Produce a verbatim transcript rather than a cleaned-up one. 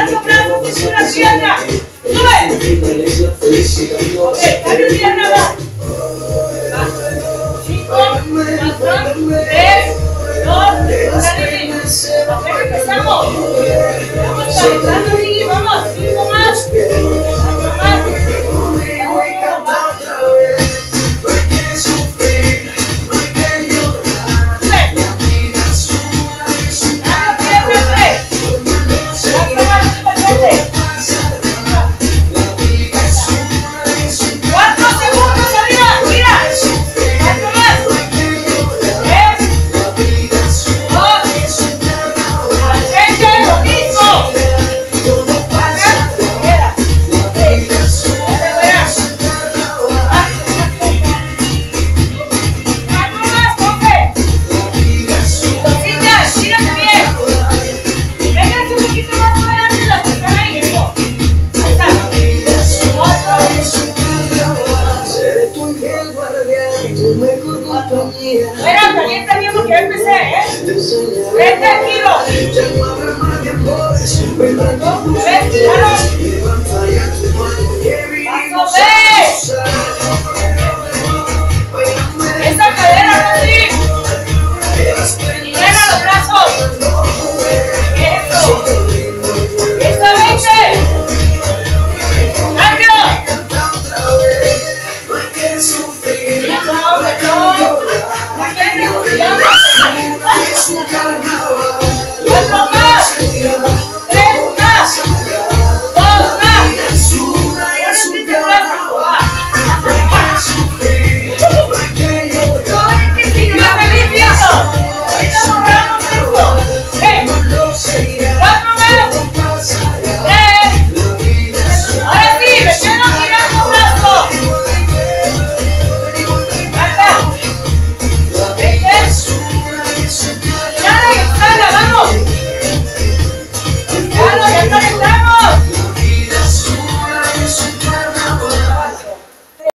brazo, brazo, cintura, pierna. Sube. Ok, cambio pierna, va. Cinco, cuatro, tres, dos, una, Lili. Ok, empezamos. Vamos calentando, Lili, vamos. Cinco más. Cuatro más. Bueno, calienta bien porque ya empecé, ¿eh? Tres tranquilo.